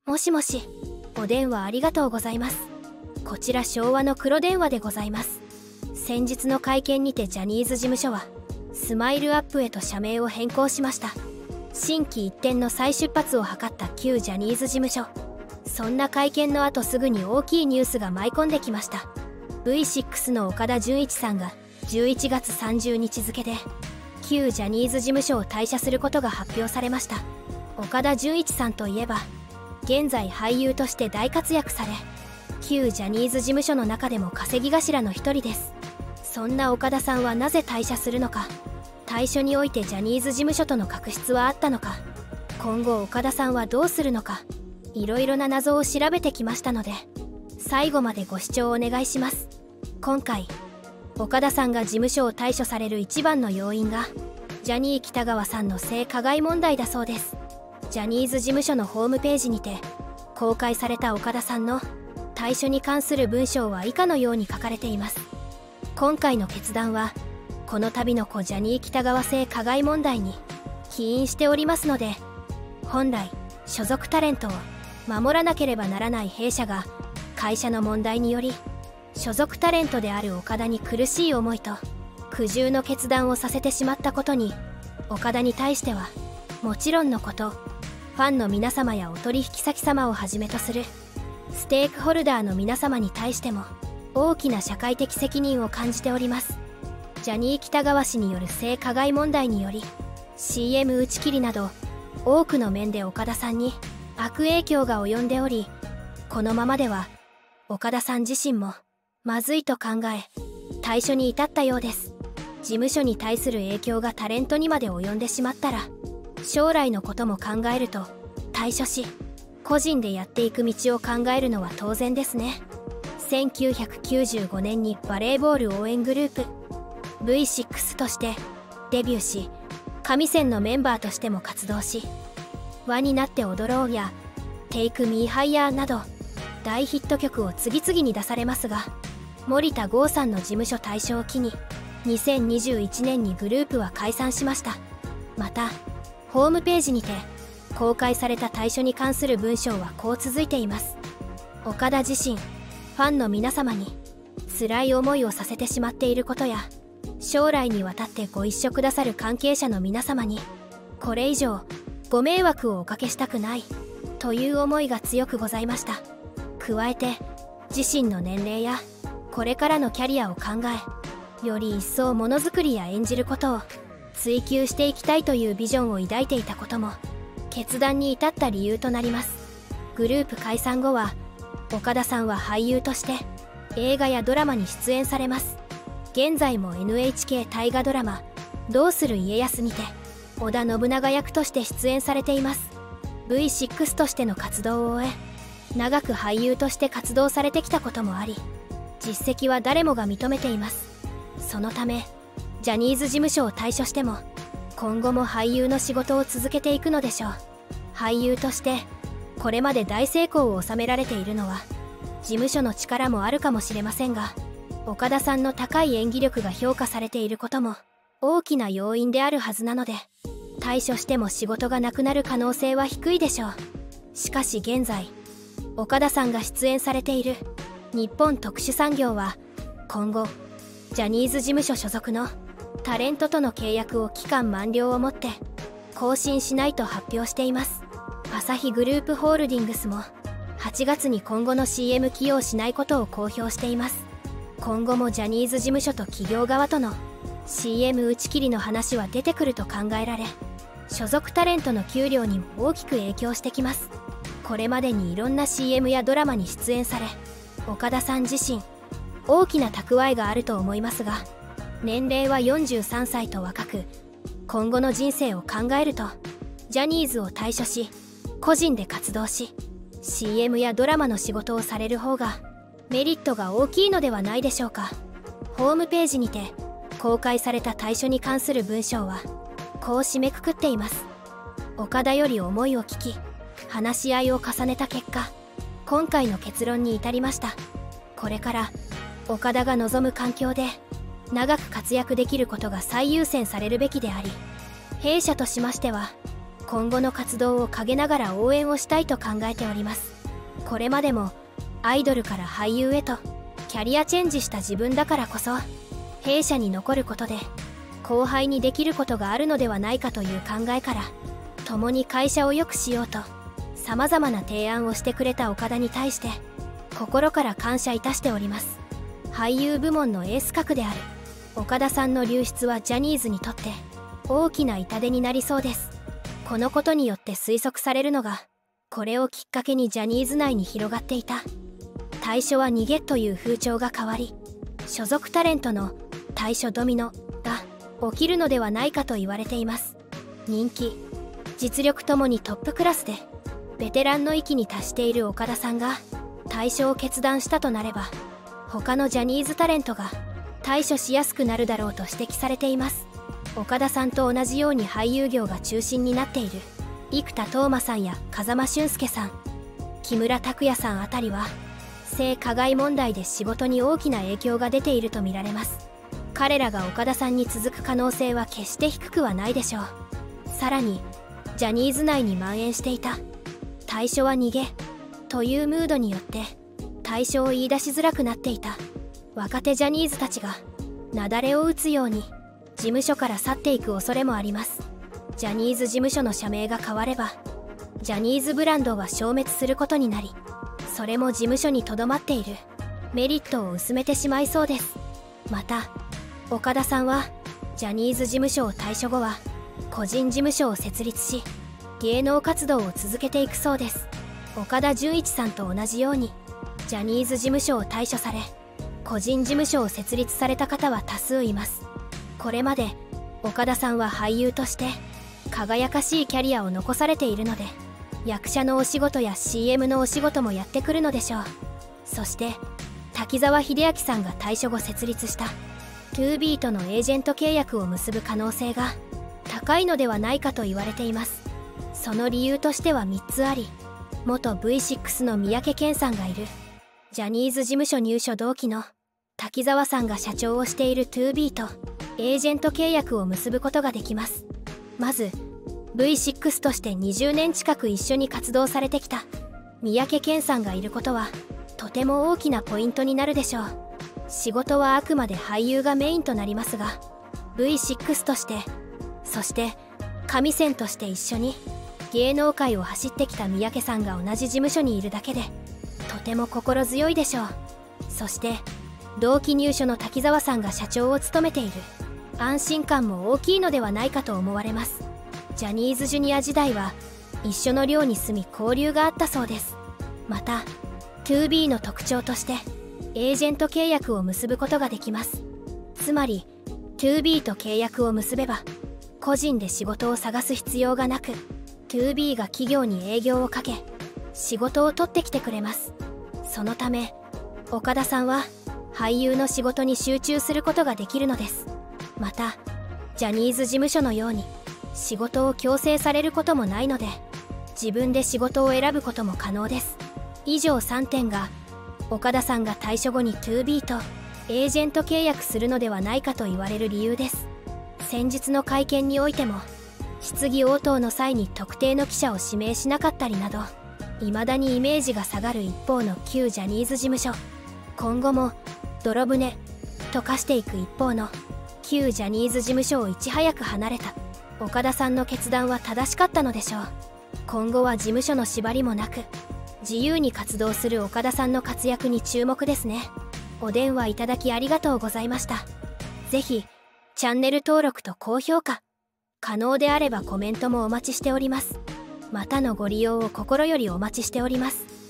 もしもし、お電話ありがとうございます。こちら昭和の黒電話でございます。先日の会見にてジャニーズ事務所はスマイルアップへと社名を変更しました。心機一転の再出発を図った旧ジャニーズ事務所。そんな会見の後すぐに大きいニュースが舞い込んできました。 V6 の岡田准一さんが11月30日付で旧ジャニーズ事務所を退社することが発表されました。岡田准一さんといえば現在俳優として大活躍され、旧ジャニーズ事務所の中でも稼ぎ頭の一人です。そんな岡田さんはなぜ退社するのか、退所においてジャニーズ事務所との確執はあったのか、今後岡田さんはどうするのか、いろいろな謎を調べてきましたので、最後までご視聴お願いします。今回岡田さんが事務所を退所される一番の要因がジャニー喜多川さんの性加害問題だそうです。ジャニーズ事務所のホームページにて公開された岡田さんの退所に関する文章は以下のように書かれています。今回の決断はこの度のジャニー喜多川性加害問題に起因しておりますので、本来所属タレントを守らなければならない弊社が会社の問題により所属タレントである岡田に苦しい思いと苦渋の決断をさせてしまったことに、岡田に対してはもちろんのことファンの皆様やお取引先様をはじめとするステークホルダーの皆様に対しても大きな社会的責任を感じております。ジャニー喜多川氏による性加害問題により CM 打ち切りなど多くの面で岡田さんに悪影響が及んでおり、このままでは岡田さん自身もまずいと考え退所に至ったようです。事務所に対する影響がタレントにまで及んでしまったら将来のことも考えると退所し個人でやっていく道を考えるのは当然ですね。1995年にバレーボール応援グループ V6 としてデビューし、神線のメンバーとしても活動し、輪になって踊ろうや Take Me Higher など大ヒット曲を次々に出されますが、森田剛さんの事務所退所を機に2021年にグループは解散しました。またホームページにて公開された退所に関する文章はこう続いています。岡田自身ファンの皆様に辛い思いをさせてしまっていることや、将来にわたってご一緒くださる関係者の皆様にこれ以上ご迷惑をおかけしたくないという思いが強くございました。加えて自身の年齢やこれからのキャリアを考え、より一層ものづくりや演じることを追求していきたいというビジョンを抱いていたことも決断に至った理由となります。グループ解散後は岡田さんは俳優として映画やドラマに出演されます。現在も NHK 大河ドラマ「どうする家康」にて織田信長役として出演されています。 V6 としての活動を終え長く俳優として活動されてきたこともあり、実績は誰もが認めています。そのためジャニーズ事務所を退所しても今後も俳優の仕事を続けていくのでしょう。俳優としてこれまで大成功を収められているのは事務所の力もあるかもしれませんが、岡田さんの高い演技力が評価されていることも大きな要因であるはずなので、退所しても仕事がなくなる可能性は低いでしょう。しかし現在岡田さんが出演されている日本特殊産業は今後ジャニーズ事務所所属のタレントとの契約を期間満了をもって更新しないと発表しています。アサヒグループホールディングスも8月に今後の CM 起用しないことを公表しています。今後もジャニーズ事務所と企業側との CM 打ち切りの話は出てくると考えられ、所属タレントの給料にも大きく影響してきます。これまでにいろんな CM やドラマに出演され、岡田さん自身大きな蓄えがあると思いますが、年齢は43歳と若く、今後の人生を考えるとジャニーズを退所し個人で活動し CM やドラマの仕事をされる方がメリットが大きいのではないでしょうか。ホームページにて公開された退所に関する文章はこう締めくくっています。岡田より思いを聞き話し合いを重ねた結果、今回の結論に至りました。これから岡田が望む環境で長く活躍できることが最優先されるべきであり、弊社としましては今後の活動を陰ながら応援をしたいと考えております。これまでもアイドルから俳優へとキャリアチェンジした自分だからこそ、弊社に残ることで後輩にできることがあるのではないかという考えから、共に会社を良くしようとさまざまな提案をしてくれた岡田に対して心から感謝いたしております。俳優部門のエース格である岡田さんの流出はジャニーズにとって大きな痛手になりそうです。このことによって推測されるのが、これをきっかけにジャニーズ内に広がっていた退所は逃げという風潮が変わり、所属タレントの退所ドミノが起きるのではないかと言われています。人気実力ともにトップクラスでベテランの域に達している岡田さんが退所を決断したとなれば、他のジャニーズタレントが対処しやすくなるだろうと指摘されています。岡田さんと同じように俳優業が中心になっている生田斗真さんや風間俊介さん、木村拓哉さんあたりは性加害問題で仕事に大きな影響が出ているとみられます。彼らが岡田さんに続く可能性は決して低くはないでしょう。さらにジャニーズ内に蔓延していた退所は逃げというムードによって退所を言い出しづらくなっていた若手ジャニーズたちが雪崩を打つように事務所から去っていく恐れもあります。ジャニーズ事務所の社名が変わればジャニーズブランドは消滅することになり、それも事務所にとどまっているメリットを薄めてしまいそうです。また岡田さんはジャニーズ事務所を退所後は個人事務所を設立し芸能活動を続けていくそうです。岡田准一さんと同じようにジャニーズ事務所を退所され個人事務所を設立された方は多数います。これまで岡田さんは俳優として輝かしいキャリアを残されているので、役者のお仕事や CM のお仕事もやってくるのでしょう。そして滝沢秀明さんが退所後設立した 2B とのエージェント契約を結ぶ可能性が高いのではないかと言われています。その理由としては3つあり、元 V6 の三宅健さんがいるジャニーズ事務所入所同期の滝沢さんが社長をしている 2B とエージェント契約を結ぶことができます。まず V6 として20年近く一緒に活動されてきた三宅健さんがいることはとても大きなポイントになるでしょう。仕事はあくまで俳優がメインとなりますが、 V6 としてそして神線として一緒に芸能界を走ってきた三宅さんが同じ事務所にいるだけでとても心強いでしょう。そして同期入所の滝沢さんが社長を務めている安心感も大きいのではないかと思われます。ジャニーズジュニア時代は一緒の寮に住み交流があったそうです。また 2B の特徴としてエージェント契約を結ぶことができます。つまり 2B と契約を結べば個人で仕事を探す必要がなく、 2B が企業に営業をかけ仕事を取ってきてくれます。そのため岡田さんは俳優の仕事に集中することができるのです。またジャニーズ事務所のように仕事を強制されることもないので、自分で仕事を選ぶことも可能です。以上3点が岡田さんが退所後に 2B とエージェント契約するのではないかと言われる理由です。先日の会見においても質疑応答の際に特定の記者を指名しなかったりなど、未だにイメージが下がる一方の旧ジャニーズ事務所、今後も泥船と化していく一方の旧ジャニーズ事務所をいち早く離れた岡田さんの決断は正しかったのでしょう。今後は事務所の縛りもなく自由に活動する岡田さんの活躍に注目ですね。お電話いただきありがとうございました。ぜひチャンネル登録と高評価、可能であればコメントもお待ちしております。またのご利用を心よりお待ちしております。